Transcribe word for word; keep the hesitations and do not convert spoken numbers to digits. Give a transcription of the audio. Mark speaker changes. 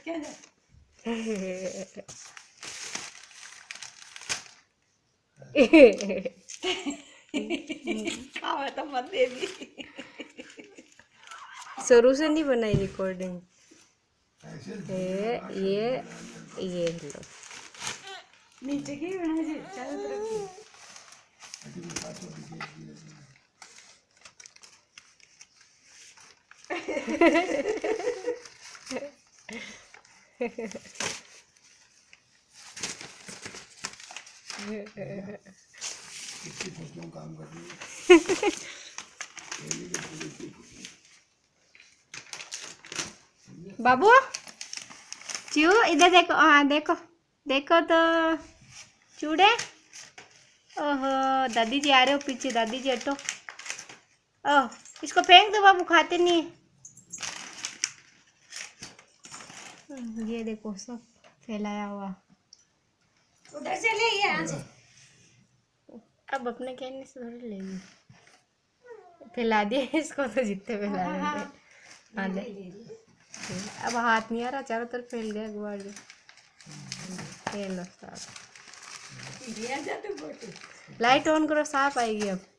Speaker 1: क्या जा खावा तो मत दे भी।
Speaker 2: शुरू से नहीं बनाई रिकॉर्डिंग। ये ये ये लो
Speaker 1: नीचे की बना जी चारों तरफ की।
Speaker 3: कितनी फसलों काम कर रही है।
Speaker 2: बाबू चू इधर देखो, हाँ देखो देखो तो चूड़े। ओहो दादी जी आ रहे हो पीछे, दादी जी हटो। ओह इसको फेंक दो बाबू, खाते नहीं है। ये देखो सब फैलाया हुआ।
Speaker 1: उधर से ले यहाँ से।
Speaker 2: अब अपने कहने से थोड़ी लेगी, फैला दिए इसको तो जितने फैला रहे थे। हाँ ले, अब हाथ नहीं आ रहा, चारों तरफ फैल गया गुबार जो। ये लो साफ, लाइट ऑन करो, साफ आएगी अब।